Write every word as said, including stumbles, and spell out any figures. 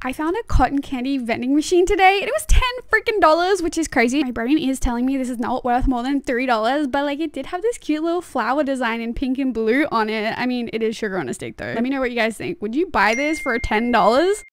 I found a cotton candy vending machine today and it was ten freaking dollars, which is crazy. My brain is telling me this is not worth more than three dollars, but like it did have this cute little flower design in pink and blue on it. I mean, it is sugar on a stick though. Let me know what you guys think. Would you buy this for ten dollars?